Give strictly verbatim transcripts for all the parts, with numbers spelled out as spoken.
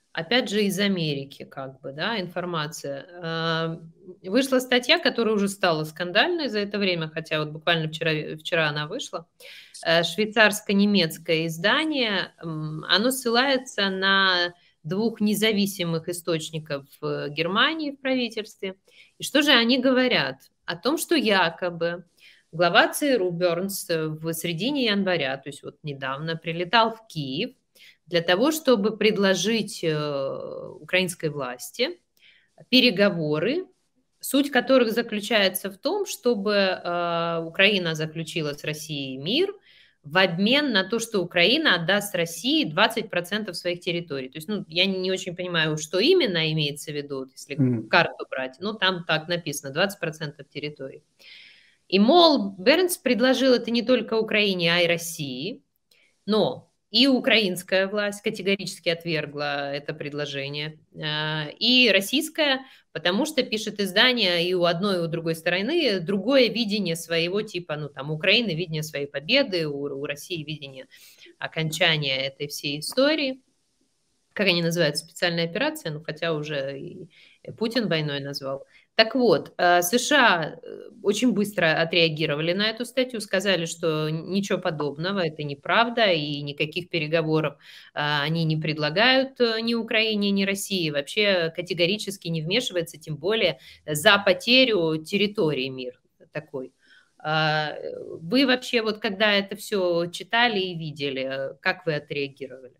опять же, из Америки, как бы, да, информация. А, вышла статья, которая уже стала скандальной за это время, хотя вот буквально вчера, вчера она вышла. Э, швейцарско-немецкое издание, м, оно ссылается на двух независимых источников в Германии в правительстве. И что же они говорят? О том, что якобы глава ЦРУ Бернс в середине января, то есть вот недавно, прилетал в Киев для того, чтобы предложить э, украинской власти переговоры, суть которых заключается в том, чтобы э, Украина заключила с Россией мир в обмен на то, что Украина отдаст России двадцать процентов своих территорий. То есть, ну, я не очень понимаю, что именно имеется в виду, если Mm. карту брать. Ну, там так написано, двадцать процентов территорий. И, мол, Бернс предложил это не только Украине, а и России, но и украинская власть категорически отвергла это предложение, и российская, потому что, пишет издание, и у одной, и у другой стороны другое видение своего типа, ну, там, у Украины видение своей победы, у, у России видение окончания этой всей истории. Как они называют, специальная операция, ну, хотя уже и Путин войной назвал. Так вот, США очень быстро отреагировали на эту статью, сказали, что ничего подобного, это неправда, и никаких переговоров они не предлагают ни Украине, ни России, вообще категорически не вмешивается, тем более за потерю территории мир такой. Вы вообще, вот когда это все читали и видели, как вы отреагировали?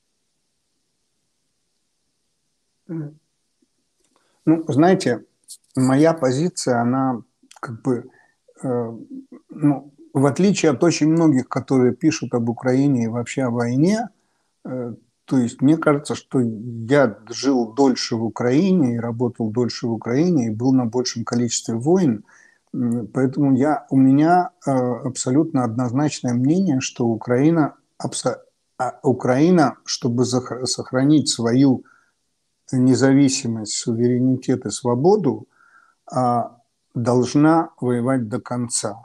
Ну, знаете, моя позиция, она как бы, э, ну, в отличие от очень многих, которые пишут об Украине и вообще о войне, э, то есть мне кажется, что я жил дольше в Украине и работал дольше в Украине и был на большем количестве войн, поэтому я, у меня э, абсолютно однозначное мнение, что Украина, абсо, а Украина, чтобы сохранить свою независимость, суверенитет и свободу, а, должна воевать до конца.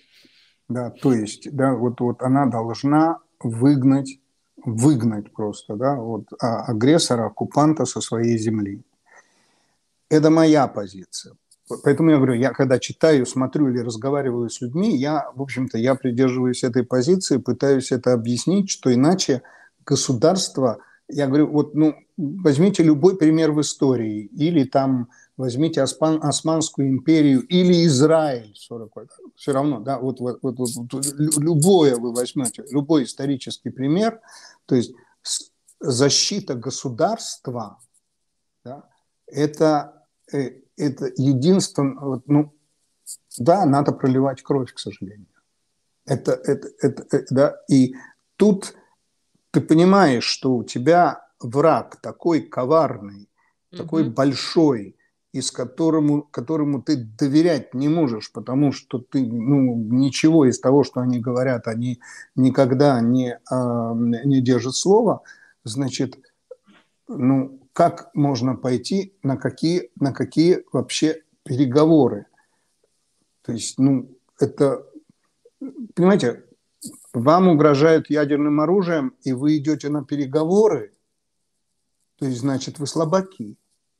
Да, то есть, да, вот, вот она должна выгнать, выгнать просто, да, вот, а, агрессора, оккупанта со своей земли. Это моя позиция. Поэтому я говорю, я когда читаю, смотрю или разговариваю с людьми, я, в общем-то, я придерживаюсь этой позиции, пытаюсь это объяснить, что иначе государство, я говорю, вот, ну, возьмите любой пример в истории, или там возьмите Осман, Османскую империю, или Израиль, сорок, все равно, да, вот, вот, вот, вот любое вы возьмете, любой исторический пример, то есть защита государства, да, это это единственное, ну, да, надо проливать кровь, к сожалению. Это, это, это, это, да, и тут ты понимаешь, что у тебя враг такой коварный, mm-hmm. такой большой, и с которому, которому ты доверять не можешь, потому что ты, ну, ничего из того, что они говорят, они никогда не, а, не держат слова, значит, ну, как можно пойти на какие, на какие вообще переговоры? То есть, ну, это, понимаете, вам угрожают ядерным оружием, и вы идете на переговоры, то есть, значит, вы слабаки.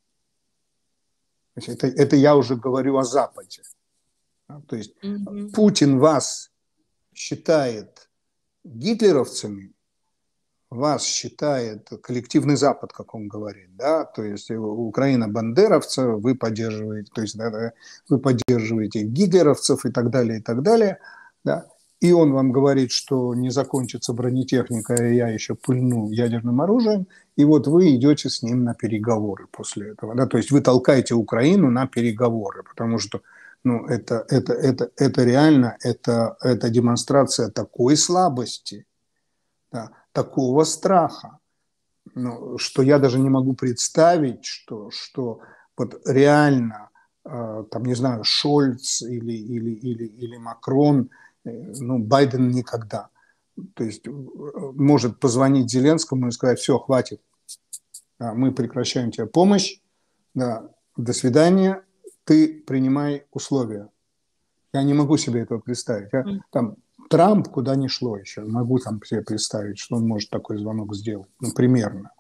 Это, это я уже говорю о Западе. То есть, mm-hmm. Путин вас считает гитлеровцами, вас считает коллективный Запад, как он говорит, да, то есть Украина бандеровцы, вы поддерживаете, то есть да, вы поддерживаете гитлеровцев и так далее, и так далее, да, и он вам говорит, что не закончится бронетехника, и я еще пыльну ядерным оружием, и вот вы идете с ним на переговоры после этого, да, то есть вы толкаете Украину на переговоры, потому что, ну, это, это, это, это реально, это, это демонстрация такой слабости, да, такого страха, ну, что я даже не могу представить, что, что вот реально, э, там, не знаю, Шольц или, или, или, или Макрон, э, ну, Байден никогда. То есть может позвонить Зеленскому и сказать, все, хватит, да, мы прекращаем тебе помощь, да, до свидания, ты принимай условия. Я не могу себе этого представить. Я, там, Трамп куда ни шло еще. Могу там себе представить, что он может такой звонок сделать. Ну, примерно.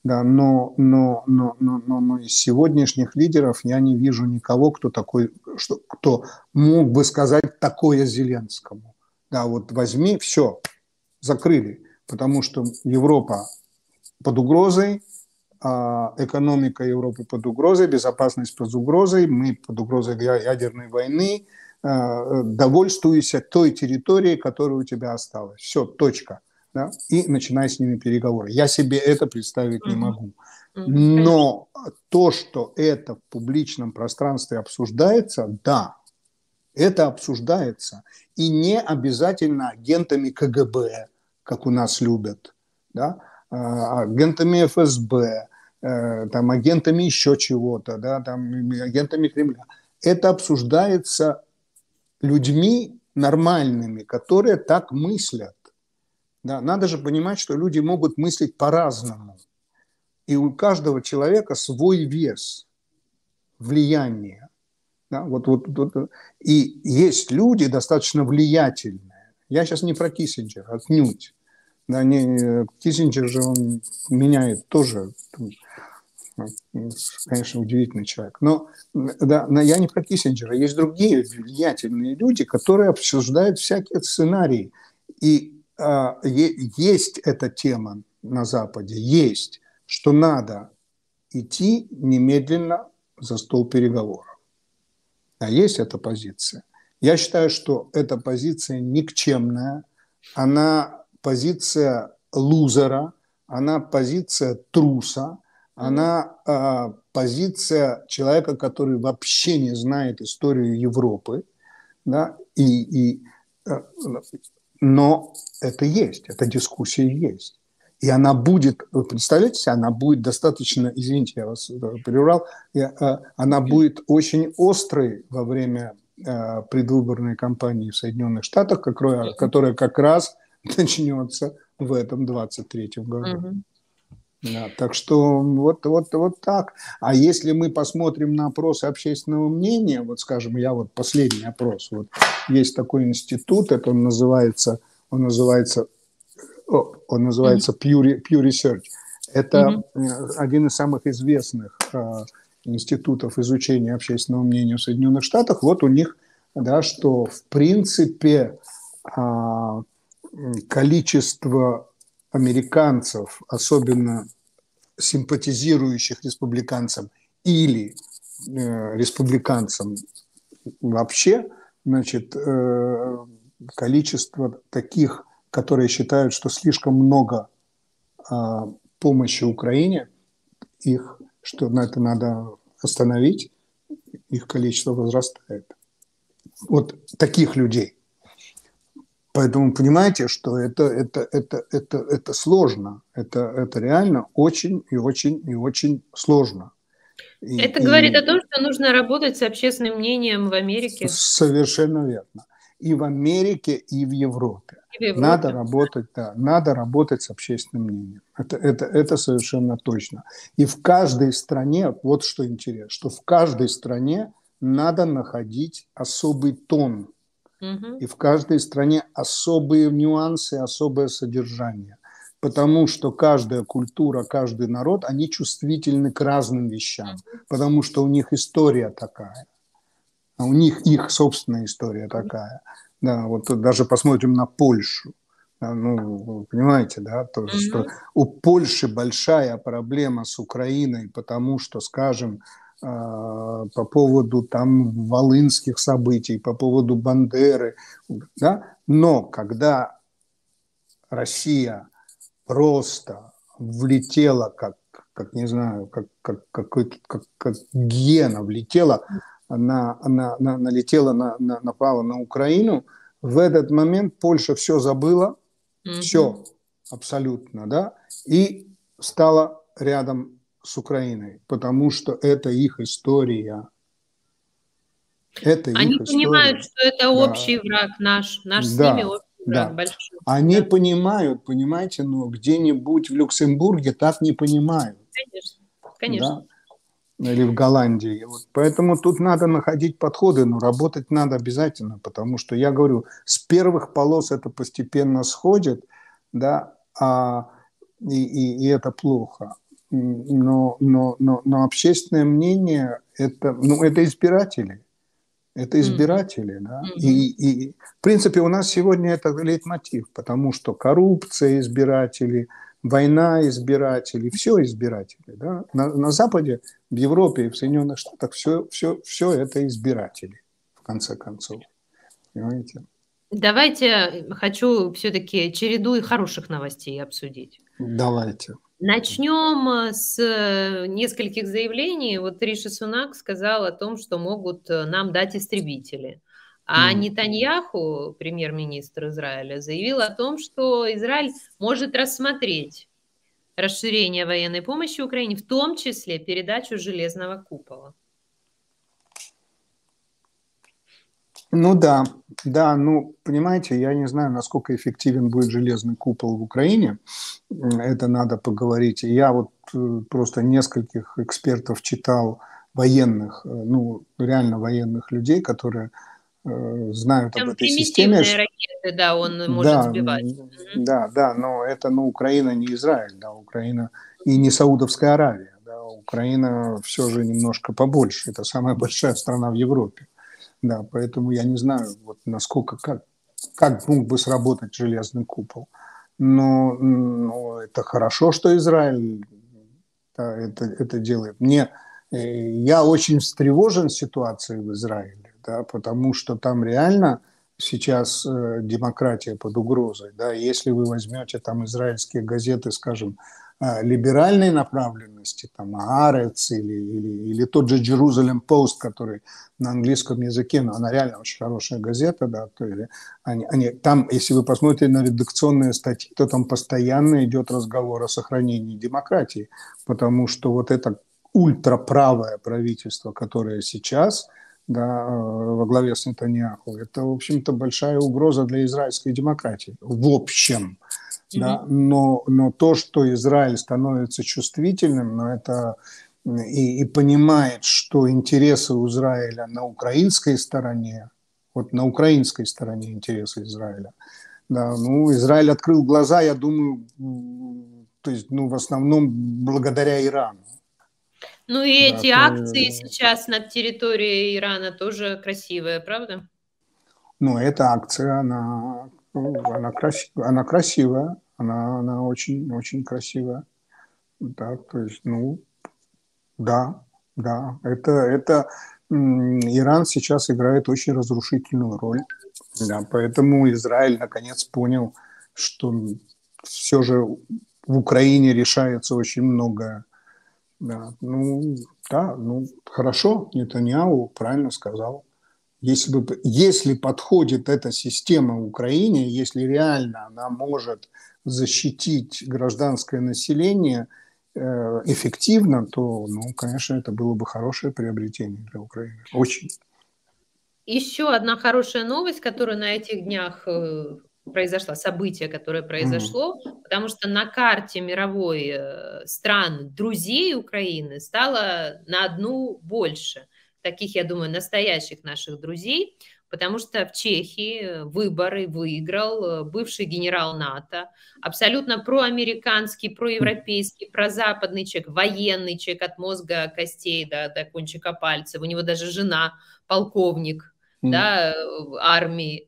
Да, но, но, но, но, но, но из сегодняшних лидеров я не вижу никого, кто такой, что, кто мог бы сказать такое Зеленскому. Да, вот возьми, все, закрыли, потому что Европа под угрозой, экономика Европы под угрозой, безопасность под угрозой, мы под угрозой ядерной войны, довольствуйся той территорией, которая у тебя осталась. Все, точка. Да? И начинай с ними переговоры. Я себе это представить не могу. Но то, что это в публичном пространстве обсуждается, да, это обсуждается. И не обязательно агентами ка гэ бэ, как у нас любят, да? Агентами эф эс бэ, там, агентами еще чего-то, да? Там, агентами Кремля. Это обсуждается людьми нормальными, которые так мыслят. Да? Надо же понимать, что люди могут мыслить по-разному. И у каждого человека свой вес, влияние. Да? Вот, вот, вот. И есть люди достаточно влиятельные. Я сейчас не про Киссинджера, отнюдь. Да, не, Киссинджер же он меняет тоже, конечно, удивительный человек. Но да, я не про Киссинджера. Есть другие влиятельные люди, которые обсуждают всякие сценарии. И а, е, есть эта тема на Западе, есть, что надо идти немедленно за стол переговоров. А есть эта позиция. Я считаю, что эта позиция никчемная, она позиция лузера, она позиция труса, она э, позиция человека, который вообще не знает историю Европы, да, и, и, э, но это есть, эта дискуссия есть. И она будет, вы представляете себе, она будет достаточно, извините, я вас перебрал, она будет очень острой во время предвыборной кампании в Соединенных Штатах, которая как раз начнется в этом двадцать третьем году. Mm-hmm. Да, так что вот, вот, вот так. А если мы посмотрим на опросы общественного мнения, вот скажем, я вот последний опрос, вот есть такой институт, это он называется, он называется Он называется Pew, Pew Research. Это mm-hmm. один из самых известных э, институтов изучения общественного мнения в Соединенных Штатах. Вот у них, да, что в принципе э, количество американцев, особенно симпатизирующих республиканцам или э, республиканцам вообще, значит, э, количество таких, которые считают, что слишком много а, помощи Украине, их, что на это надо остановить, их количество возрастает. Вот таких людей. Поэтому понимаете, что это, это, это, это, это сложно. Это, это реально очень и очень и очень сложно. И, это и... говорит о том, что нужно работать с общественным мнением в Америке. Совершенно верно. И в Америке, и в Европе. И в Европе. Надо работать, да, надо работать с общественным мнением. Это, это, это совершенно точно. И в каждой стране, вот что интересно, что в каждой стране надо находить особый тон. Угу. И в каждой стране особые нюансы, особое содержание. Потому что каждая культура, каждый народ, они чувствительны к разным вещам. Потому что у них история такая. А у них их собственная история такая. Да, вот даже посмотрим на Польшу. Ну, вы понимаете, да, то, mm-hmm. что у Польши большая проблема с Украиной, потому что, скажем, по поводу там волынских событий, по поводу Бандеры, да, но когда Россия просто влетела, как, как не знаю, как, как, какой-то, как, как гена влетела, она, она, она налетела, на, на, напала на Украину, в этот момент Польша все забыла, mm-hmm. все абсолютно, да, и стала рядом с Украиной, потому что это их история. Это Они их понимают, история. что это общий да. враг наш, наш с да, ними общий да. враг большой. Они да. понимают, понимаете, но где-нибудь в Люксембурге так не понимают. Конечно, конечно. Да? Или в Голландии. Вот. Поэтому тут надо находить подходы, но работать надо обязательно, потому что, я говорю, с первых полос это постепенно сходит, да, а, и, и, и это плохо. но, но, но, но общественное мнение это, ну, это избиратели. Это избиратели, да. Mm-hmm. И, и, в принципе, у нас сегодня это лейтмотив, потому что коррупция избиратели, война избиратели, все избиратели, да. На, на Западе, в Европе и в Соединенных Штатах все, все, все это избиратели, в конце концов. Понимаете? Давайте, хочу все-таки череду хороших новостей обсудить. Давайте. Начнем с нескольких заявлений. Вот Риши Сунак сказал о том, что могут нам дать истребители. А mm. Нетаньяху, премьер-министр Израиля, заявил о том, что Израиль может рассмотреть расширение военной помощи Украине, в том числе передачу железного купола. Ну да, да, ну, понимаете, я не знаю, насколько эффективен будет железный купол в Украине, это надо поговорить. Я вот просто нескольких экспертов читал, военных, ну, реально военных людей, которые э, знают Там об этой системе. Ракеты, да, он может да, сбивать. Да, да, но это, ну, Украина не Израиль, да, Украина и не Саудовская Аравия, да, Украина все же немножко побольше, это самая большая страна в Европе. Да, поэтому я не знаю, вот насколько, как, как мог бы сработать железный купол. Но, но это хорошо, что Израиль да, это, это делает. Мне, я очень встревожен ситуацией в Израиле, да, потому что там реально сейчас э, демократия под угрозой. Да. Если вы возьмете там израильские газеты, скажем, либеральной направленности, там, Аарец или, или, или тот же Jerusalem Post, который на английском языке, но она реально очень хорошая газета, да, то есть они, они, там, если вы посмотрите на редакционные статьи, то там постоянно идет разговор о сохранении демократии, потому что вот это ультраправое правительство, которое сейчас, да, во главе с Нетаньяху, это, в общем-то, большая угроза для израильской демократии, в общем. Да, но, но то, что Израиль становится чувствительным, но это и, и понимает, что интересы Израиля на украинской стороне, вот на украинской стороне интересы Израиля, да, ну, Израиль открыл глаза, я думаю, то есть, ну, в основном благодаря Ирану. Ну и да, эти то... акции сейчас над территорией Ирана тоже красивые, правда? Ну, эта акция, она, она, красивая, она красивая. Она, она очень, очень красивая. Да, то есть, ну, да, да. Это, это м, Иран сейчас играет очень разрушительную роль. Да, поэтому Израиль наконец понял, что все же в Украине решается очень многое. Да, ну, да, ну, хорошо, Нетаньяху правильно сказал. Если, бы, если подходит эта система в Украине, если реально она может защитить гражданское население э, эффективно, то, ну, конечно, это было бы хорошее приобретение для Украины. Очень. Еще одна хорошая новость, которая на этих днях произошла, событие, которое произошло, mm. потому что на карте мировой стран друзей Украины стало на одну больше. Таких, я думаю, настоящих наших друзей, потому что в Чехии выборы выиграл бывший генерал НАТО, абсолютно проамериканский, проевропейский, прозападный человек, военный человек от мозга костей до, до кончика пальцев. У него даже жена полковник, mm. да, армии.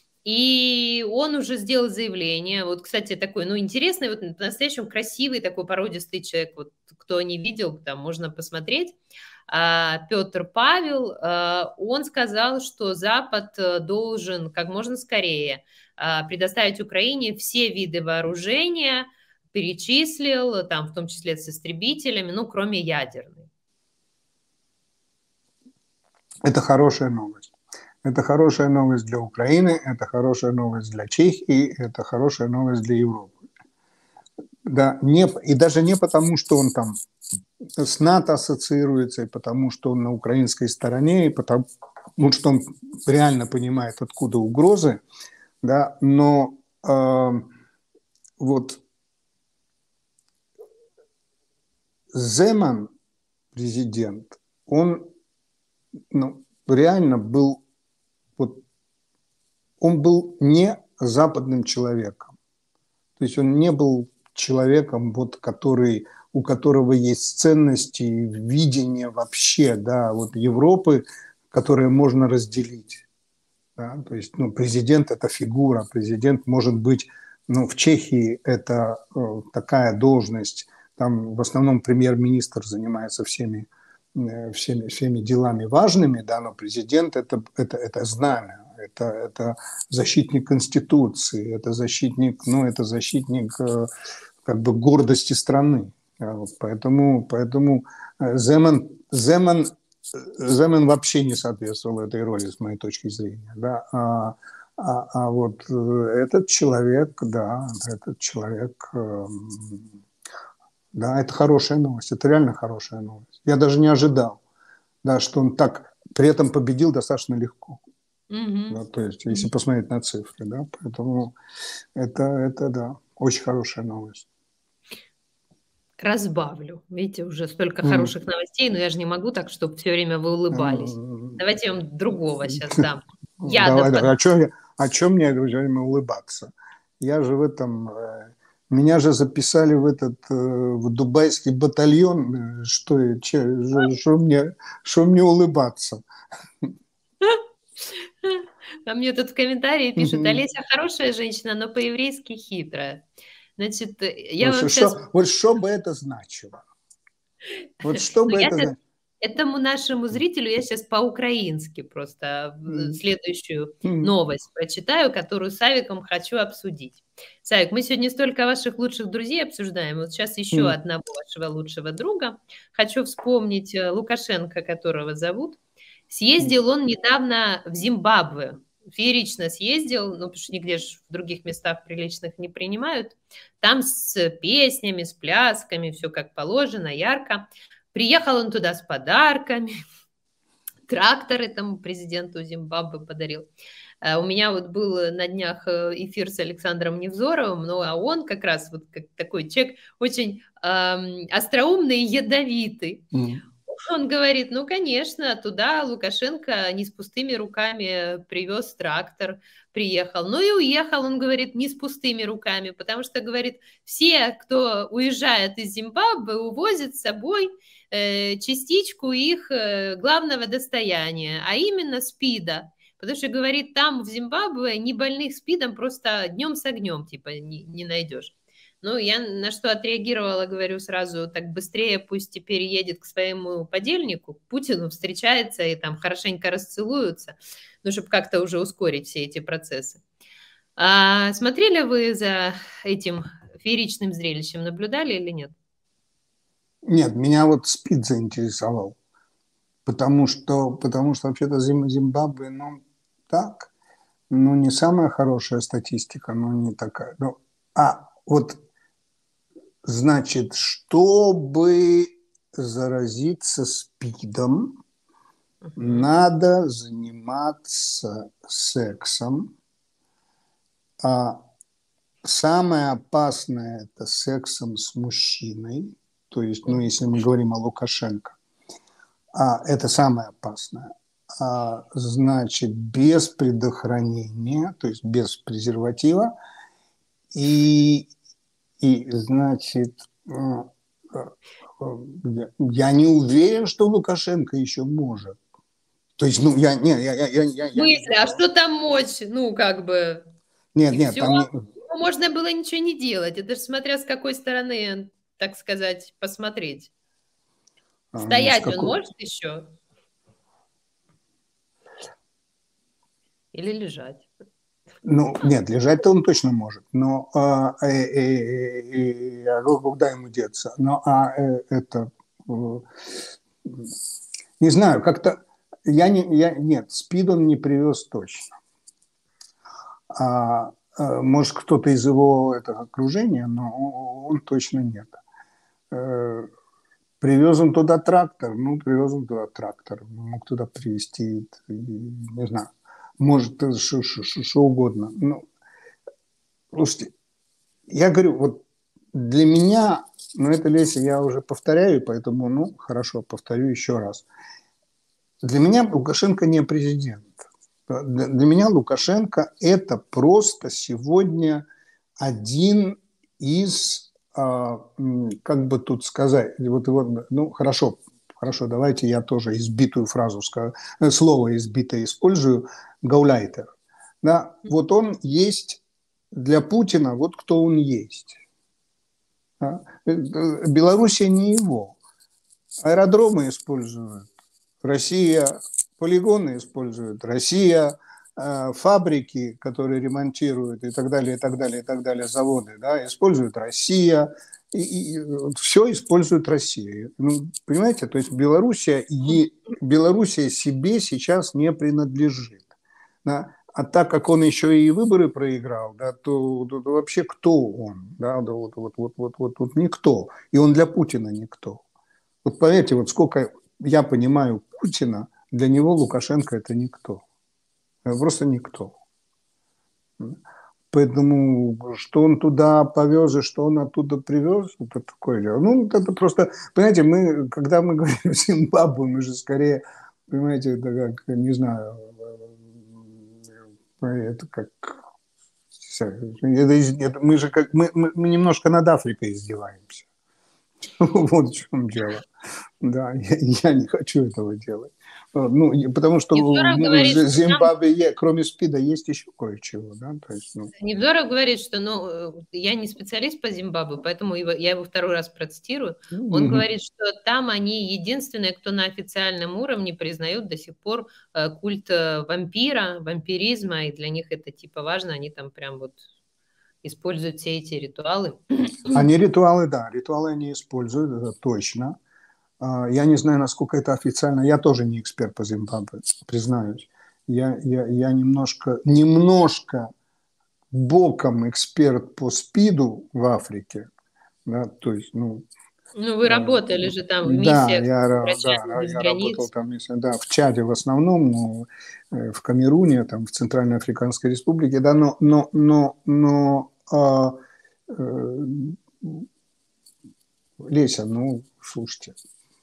И он уже сделал заявление. Вот, кстати, такой, ну, интересный, вот по-настоящему красивый, такой породистый человек. Вот кто не видел, там можно посмотреть. Петр Павел, он сказал, что Запад должен как можно скорее предоставить Украине все виды вооружения, перечислил, там, в том числе с истребителями, ну, кроме ядерной. Это хорошая новость. Это хорошая новость для Украины, это хорошая новость для Чехии, это хорошая новость для Европы. Да, не, и даже не потому, что он там с НАТО ассоциируется, и потому, что он на украинской стороне, и потому, что он реально понимает, откуда угрозы, да, но э, вот Земан, президент, он ну, реально был, вот, он был не западным человеком. То есть он не был человеком, вот, который у которого есть ценности, видение вообще, да, вот Европы, которые можно разделить. Да? То есть, ну, президент – это фигура, президент может быть, ну, в Чехии это э, такая должность, там в основном премьер-министр занимается всеми, э, всеми, всеми делами важными, да, но президент это, – это, это знамя. Это, это защитник Конституции, это защитник, ну, это защитник э, как бы гордости страны. Вот, поэтому, поэтому Земан, Земан, Земан вообще не соответствовал этой роли, с моей точки зрения. Да? А, а, а вот этот человек, да, этот человек, э, да, это хорошая новость, это реально хорошая новость. Я даже не ожидал, да, что он так при этом победил достаточно легко. Угу. Да, то есть, если посмотреть на цифры, да, поэтому это, это, да, очень хорошая новость. Разбавлю. Видите, уже столько mm. хороших новостей, но я же не могу так, чтобы все время вы улыбались. Mm. Давайте я вам другого сейчас дам. Я давай, давай. О чем, о чем мне время улыбаться? Я же в этом... Меня же записали в этот в дубайский батальон. Что, что, что, мне, что мне улыбаться? А мне тут в комментарии пишут: mm-hmm. Олеся хорошая женщина, но по-еврейски хитрая. Значит, я вот вам что, сейчас... Вот что бы это значило? Вот что бы это значило? Этому нашему зрителю я сейчас по-украински просто mm. следующую mm. новость прочитаю, которую с Савиком хочу обсудить. Савик, мы сегодня столько ваших лучших друзей обсуждаем. Вот сейчас еще mm. одного вашего лучшего друга. Хочу вспомнить Лукашенко, которого зовут. Съездил mm. он недавно в Зимбабве. Феерично съездил, ну, потому что нигде же в других местах приличных не принимают. Там с песнями, с плясками, все как положено, ярко. Приехал он туда с подарками. Трактор этому президенту Зимбабве подарил. У меня вот был на днях эфир с Александром Невзоровым, ну, а он как раз вот как такой человек очень эм, остроумный и ядовитый. Mm. Он говорит, ну, конечно, туда Лукашенко не с пустыми руками привез трактор, приехал. Ну и уехал, он говорит, не с пустыми руками, потому что, говорит, все, кто уезжает из Зимбабве, увозят с собой э, частичку их э, главного достояния, а именно СПИДа. Потому что, говорит, там в Зимбабве не больных СПИДом просто днем с огнем типа не, не найдешь. Ну, я на что отреагировала, говорю сразу, так быстрее пусть теперь едет к своему подельнику, к Путину, встречается и там хорошенько расцелуются, ну, чтобы как-то уже ускорить все эти процессы. А смотрели вы за этим фееричным зрелищем, наблюдали или нет? Нет, меня вот СПИД заинтересовал, потому что, потому что вообще-то Зимбабве, ну, так, ну, не самая хорошая статистика, но не такая. Ну, а вот... Значит, чтобы заразиться СПИДом, uh-huh. надо заниматься сексом. А самое опасное – это сексом с мужчиной. То есть, ну, если мы говорим о Лукашенко, а, это самое опасное. А, значит, без предохранения, то есть без презерватива. И... И, значит, я не уверен, что Лукашенко еще может. То есть, ну, я... Не, я, я, я, я, в смысле? А что там мочь? Ну, как бы... Нет, нет, там не... Ну, можно было ничего не делать. Это же смотря с какой стороны, так сказать, посмотреть. А, Стоять ну, он какой... может еще? Или лежать? Ну, нет, лежать-то он точно может, но а, э, э, э, а куда ему деться? Ну, а э, это, э, не знаю, как-то, я не, я, нет, СПИД он не привез точно. А, а, может, кто-то из его этого окружения, но он точно нет. Э, привез он туда трактор, ну, привез он туда трактор, мог туда привезти, не знаю. Может, что угодно. Ну, слушайте, я говорю, вот для меня, ну, это, Леся, я уже повторяю, поэтому, ну, хорошо, повторю еще раз. Для меня Лукашенко не президент. Для, для меня Лукашенко – это просто сегодня один из как бы тут сказать, вот, вот, ну, хорошо, хорошо, давайте я тоже избитую фразу, слово избитое использую, гауляйтер. Да, вот он есть для Путина, вот кто он есть. Да? Белоруссия не его. Аэродромы используют Россия, полигоны используют Россия, фабрики, которые ремонтируют и так далее, и так далее, и так далее, заводы, да, используют Россия, и, и, все использует Россия. Ну, понимаете, то есть Белоруссия, и, Белоруссия себе сейчас не принадлежит. Да? А так как он еще и выборы проиграл, да, то, то, то вообще кто он? Да, да, вот, вот, вот, вот, вот, вот никто. И он для Путина никто. Вот поверьте, вот сколько я понимаю Путина, для него Лукашенко это никто. Просто никто. Поэтому что он туда повез и что он оттуда привез, это такое дело. Ну, это просто, понимаете, мы, когда мы говорим о Зимбабве, мы же скорее, понимаете, это как, не знаю, это как... Это, это, мы же как, мы, мы, мы немножко над Африкой издеваемся. Вот в чем дело. Да, я, я не хочу этого делать. Ну, потому что Невзоров ну, говорит, в Зимбабве, что там... кроме СПИДа, есть еще кое-чего. Да? То есть, ну... Невзоров говорит, что ну, я не специалист по Зимбабве, поэтому его, я его второй раз процитирую. Он mm-hmm. говорит, что там они единственные, кто на официальном уровне признают до сих пор э, культ вампира, вампиризма, и для них это типа важно, они там прям вот используют все эти ритуалы. Они ритуалы, да, ритуалы они используют, это точно. Я не знаю, насколько это официально. Я тоже не эксперт по Зимбабве, признаюсь. Я, я, я немножко, немножко боком эксперт по СПИДу в Африке. Да, то есть, ну, ну, вы работали же там в миссиях, да, я, да, я работал там, да, в Чаде в основном, но в Камеруне, там, в Центральной Африканской Республике, да, но, но, но, но а, э, Леся, ну, слушайте.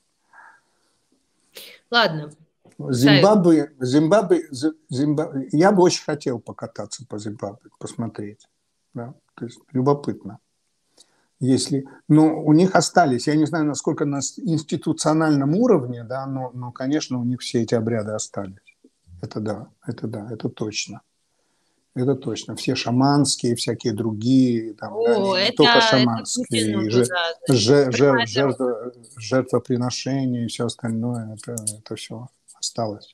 Ладно. Зимбабве, Зимбабве, Зимбабве, я бы очень хотел покататься по Зимбабве, посмотреть, да, то есть любопытно. Если, но у них остались, я не знаю, насколько на институциональном уровне, да, но, но, конечно, у них все эти обряды остались. Это да, это да, это точно. Это точно. Все шаманские, всякие другие, там, О, да, не, не это, только шаманские, это жер, да, жер, жер, жертва, жертвоприношения и все остальное, это, это все осталось.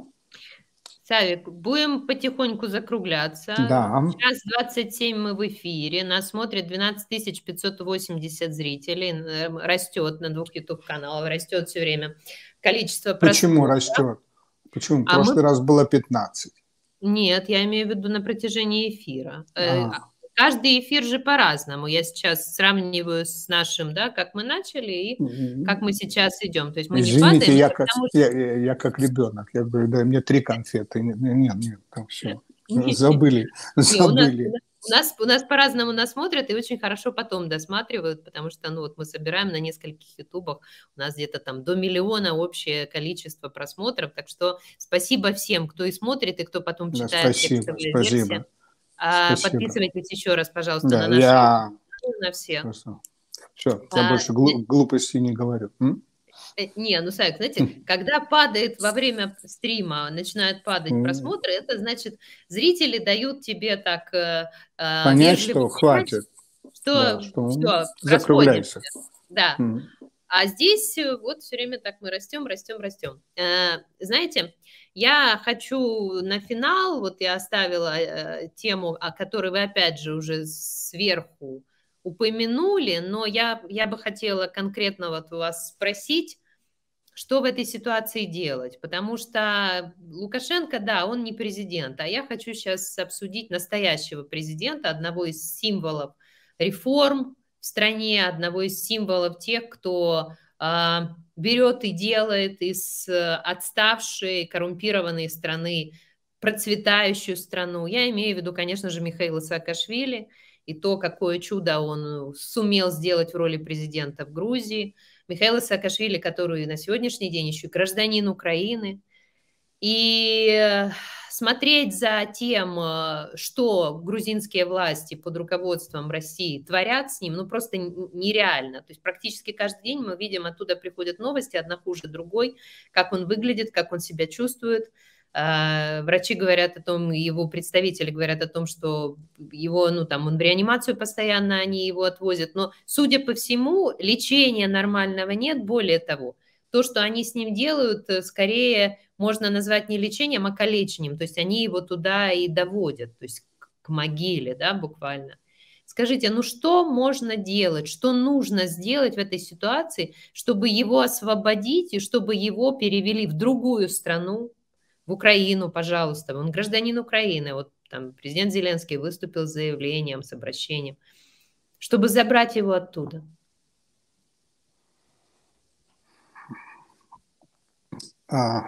Савик, будем потихоньку закругляться. Да. Сейчас двадцать семь мы в эфире, нас смотрит двенадцать тысяч пятьсот восемьдесят зрителей, растет на двух YouTube-каналах, растет все время количество просмотров. Почему растет? Почему? В а прошлый мы... раз было пятнадцать. Нет, я имею в виду на протяжении эфира. А. Каждый эфир же по-разному. Я сейчас сравниваю с нашим, да, как мы начали и mm-hmm. как мы сейчас идем. То есть мы Извините, не падаем. я, как, что... я, я, я как ребенок. Я говорю, дай мне три конфеты. Нет, нет, нет, там все. Забыли, забыли. У нас, у нас по-разному нас смотрят и очень хорошо потом досматривают, потому что ну, вот мы собираем на нескольких ютубах, у нас где-то там до миллиона общее количество просмотров, так что спасибо всем, кто и смотрит, и кто потом читает да, спасибо, текстовые спасибо. версии. А, спасибо. Подписывайтесь еще раз, пожалуйста, да, на наши я... на все. Хорошо. Все, я а, больше глуп, глупостей не говорю. М? Не, ну, Савик, знаете, когда падает во время стрима, начинают падать просмотры, это значит, зрители дают тебе так э, понять, что хватит, что, да, что все, закругляйся. Да. Mm. А здесь вот все время так мы растем, растем, растем. Э, знаете, я хочу на финал, вот я оставила э, тему, о которой вы опять же уже сверху упомянули, но я, я бы хотела конкретно вот у вас спросить, что в этой ситуации делать, потому что Лукашенко, да, он не президент, а я хочу сейчас обсудить настоящего президента, одного из символов реформ в стране, одного из символов тех, кто э, берет и делает из отставшей, коррумпированной страны процветающую страну. Я имею в виду, конечно же, Михаила Саакашвили и то, какое чудо он сумел сделать в роли президента в Грузии. Михаила Саакашвили, который на сегодняшний день еще гражданин Украины. И смотреть за тем, что грузинские власти под руководством России творят с ним, ну просто нереально. То есть практически каждый день мы видим, оттуда приходят новости, одна хуже другой, как он выглядит, как он себя чувствует. Врачи говорят о том, его представители говорят о том, что его, ну, там, он в реанимацию постоянно, они его отвозят. Но, судя по всему, лечения нормального нет. Более того, то, что они с ним делают, скорее можно назвать не лечением, а калечением. То есть они его туда и доводят, то есть к могиле, да, буквально. Скажите, ну что можно делать, что нужно сделать в этой ситуации, чтобы его освободить и чтобы его перевели в другую страну, в Украину, пожалуйста, он гражданин Украины, вот там президент Зеленский выступил с заявлением, с обращением, чтобы забрать его оттуда? А,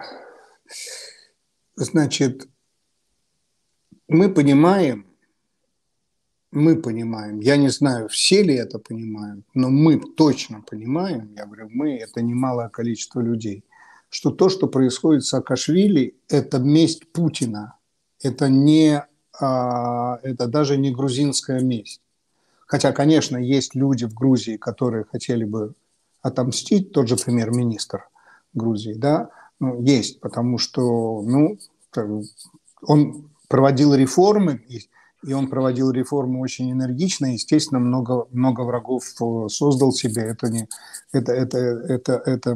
значит, мы понимаем, мы понимаем, я не знаю, все ли это понимают, но мы точно понимаем, я говорю, мы, это немалое количество людей, что то, что происходит с Саакашвили, это месть Путина. Это, не, а, это даже не грузинская месть. Хотя, конечно, есть люди в Грузии, которые хотели бы отомстить, тот же премьер-министр Грузии, да, ну, есть, потому что, ну, он проводил реформы, и он проводил реформы очень энергично, естественно, много, много врагов создал себе, это, не, это, это, это, это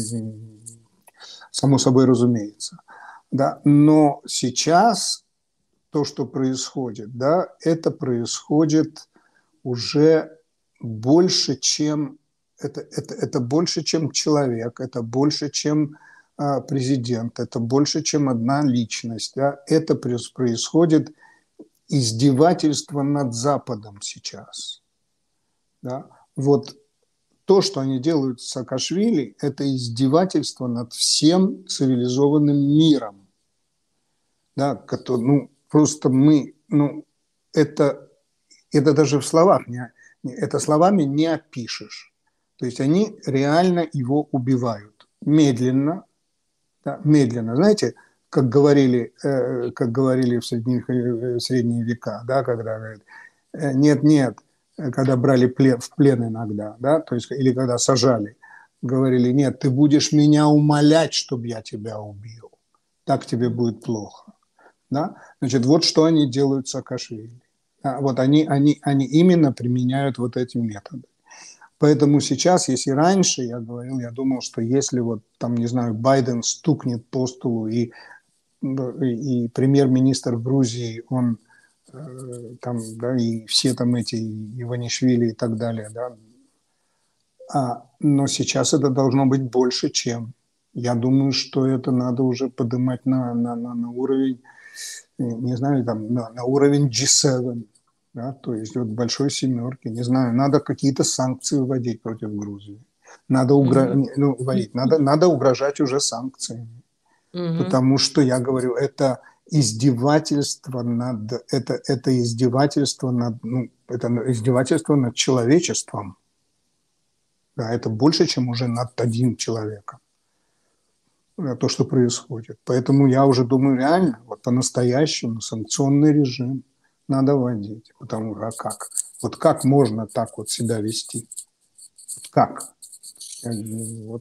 само собой разумеется. Да? Но сейчас то, что происходит, да, это происходит уже больше, чем это, это, это больше, чем человек, это больше, чем а, президент, это больше, чем одна личность. Да? Это происходит издевательство над Западом сейчас. Да? Вот то, что они делают с Саакашвили, это издевательство над всем цивилизованным миром. Да, который, ну, просто мы, ну, это, это даже в словах, не, это словами не опишешь. То есть они реально его убивают. Медленно, да, медленно. Знаете, как говорили, э, как говорили в средние, в средние века, да, когда говорят, нет-нет, когда брали плен, в плен иногда, да, то есть, или когда сажали, говорили, нет, ты будешь меня умолять, чтобы я тебя убил. Так тебе будет плохо. Да? Значит, вот что они делают с Саакашвили. А вот они, они, они именно применяют вот эти методы. Поэтому сейчас, если раньше я говорил, я думал, что если вот там, не знаю, Байден стукнет по столу и, и, и премьер-министр Грузии, он э, там, да, и все там эти Иванишвили и так далее, да, а, но сейчас это должно быть больше, чем. Я думаю, что это надо уже поднимать на, на, на, на уровень, не знаю, там, на, на уровень джи семь, да, то есть вот большой семерки, не знаю, надо какие-то санкции вводить против Грузии. Надо, угро... mm-hmm. ну, вводить, надо, надо угрожать уже санкциями. Mm-hmm. Потому что, я говорю, это издевательство над, это, это издевательство над, ну, это издевательство над человечеством. Да, это больше, чем уже над одним человеком. То, что происходит. Поэтому я уже думаю, реально, вот по-настоящему санкционный режим надо вводить. Потому что а как? Вот как можно так вот себя вести? Как? Вот.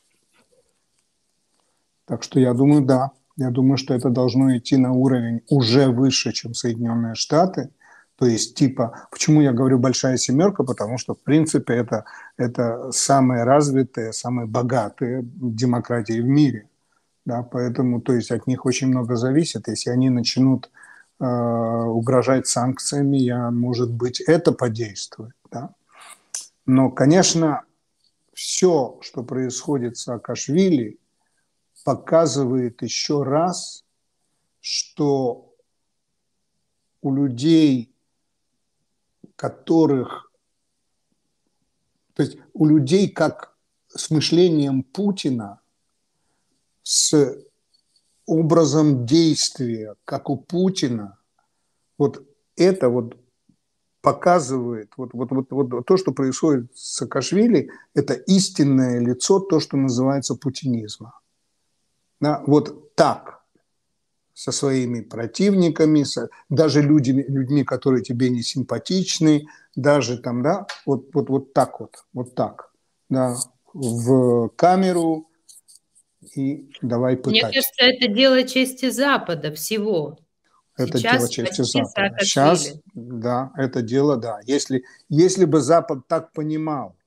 Так что я думаю, да. Я думаю, что это должно идти на уровень уже выше, чем Соединенные Штаты. То есть типа, почему я говорю большая семерка? Потому что, в принципе, это, это самые развитые, самые богатые демократии в мире. Да, поэтому, то есть от них очень много зависит. Если они начнут э, угрожать санкциями, я, может быть, это подействует. Да? Но, конечно, все, что происходит с Саакашвили, показывает еще раз, что у людей, которых, то есть у людей, как с мышлением Путина, с образом действия, как у Путина, вот это вот показывает, вот, вот, вот, вот то, что происходит с Саакашвили, это истинное лицо, то, что называется путинизма. Да, вот так. со своими противниками, со, даже людьми, людьми, которые тебе не симпатичны, даже там, да, вот, вот, вот так вот, вот так, да, в камеру и давай Мне пытать. кажется, это дело чести Запада всего. Это дело Сейчас чести спасти Запада. Сейчас, Саакашвили. да, это дело, да. Если, если бы Запад так понимал,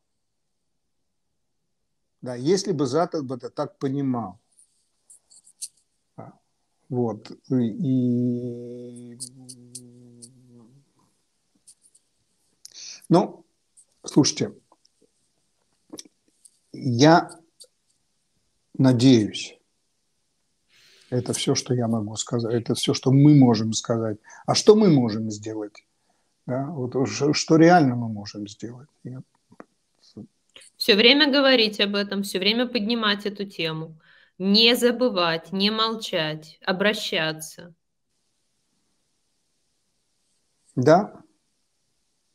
да, если бы Запад бы это так понимал, вот, и, ну, слушайте, я надеюсь, это все, что я могу сказать, это все, что мы можем сказать. А что мы можем сделать? Да? Вот, что реально мы можем сделать? Все время говорить об этом, все время поднимать эту тему. Не забывать, не молчать, обращаться. Да,